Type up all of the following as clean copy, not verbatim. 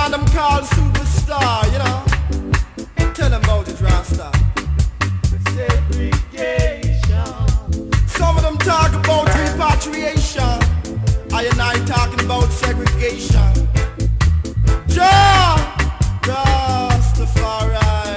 man them call superstar, you know. Tell them about it, Rasta. Segregation. Some of them talk about repatriation. I and I talking about segregation. Jah Rastafari.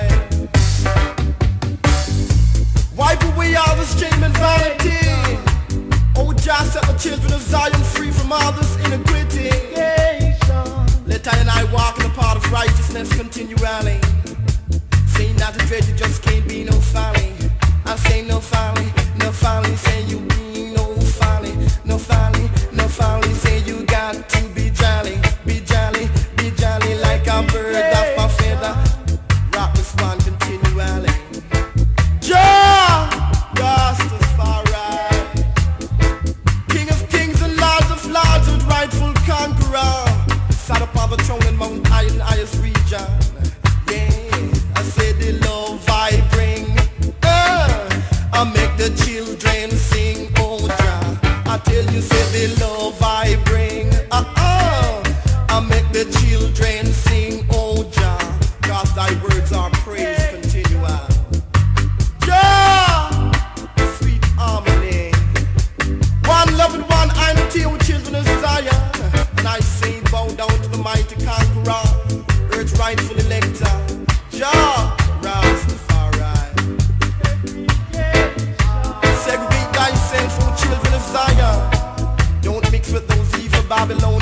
Wipe away all the shame and vanity. Oh, Jah set the children of Zion free from all this iniquity. Let I and I walk in the path of righteousness continually. Saying not to dread, you just can't be no folly. I say no folly, no folly. Say you be no folly, no folly, no folly. Say you got to be jolly, be jolly, be jolly like a bird off a feather. Rock this one continually. Jah Rastafari, King of kings and lords of lords and rightful conqueror. Sat upon the throne in Mount Iron, highest region. Yeah, I say the love I bring. I make the children sing, oh Jah. I tell you, say the love I bring. I make the children sing, oh Jah. Cause thy words are praise continual. Jah, sweet harmony. One loving one, I'm here with children of Zion. And I say bow down to the mighty conqueror, earth's rightful elector, Jah Rastafari. Segregate thyself from children of Zion. Don't mix with those evil Babylon